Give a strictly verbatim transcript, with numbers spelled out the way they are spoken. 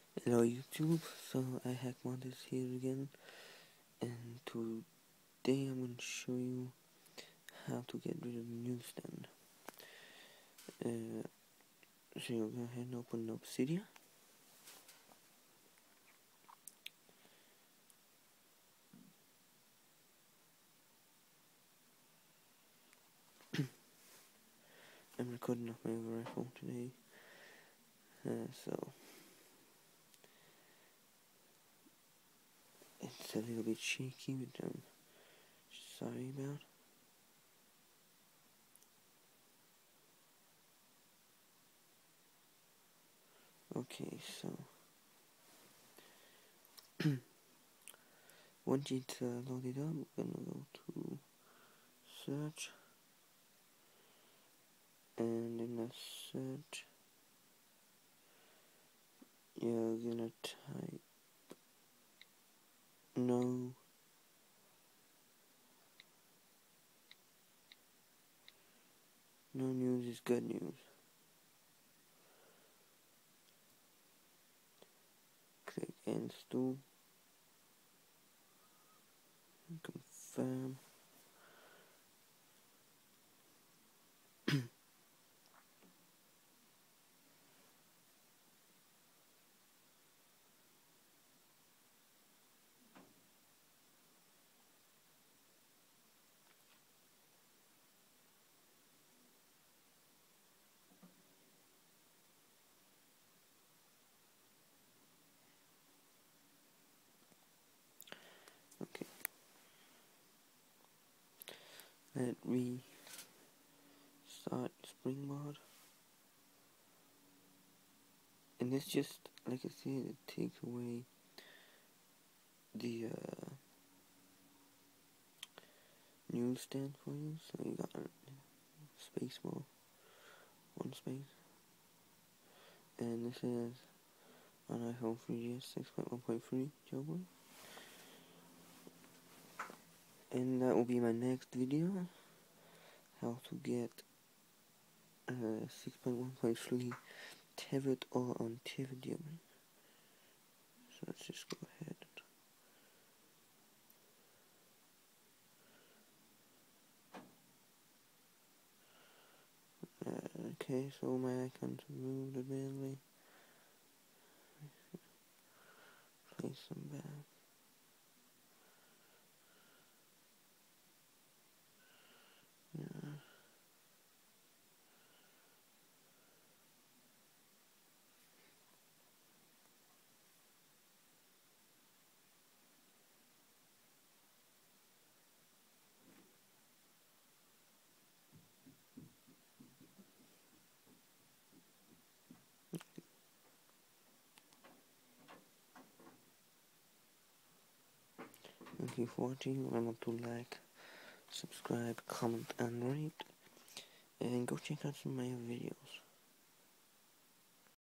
Hello YouTube, so I HackMod is here again, and today I'm going to show you how to get rid of the newsstand. Uh, so you'll go ahead and open Obsidian. I'm recording off my other iPhone today, uh, so it's a little bit shaky, which I'm sorry about. Okay, so once it's uh, loaded up, we're gonna go to search, and in the search, you're gonna type no no news is good news. Click install, confirm. Okay, let me start Springboard, and this just, like I said, it takes away the uh, newsstand for you. So you got space bar, one space, and this is on iPhone three G S six point one point three jailbreak. And that will be my next video, how to get uh, six point one point three tethered or untethered jailbreak. So let's just go ahead. Uh, okay, so my icons moved admittedly. Place them back. Yeah. Thank you for watching. Remember to like, subscribe, comment, and rate. And go check out some of my videos.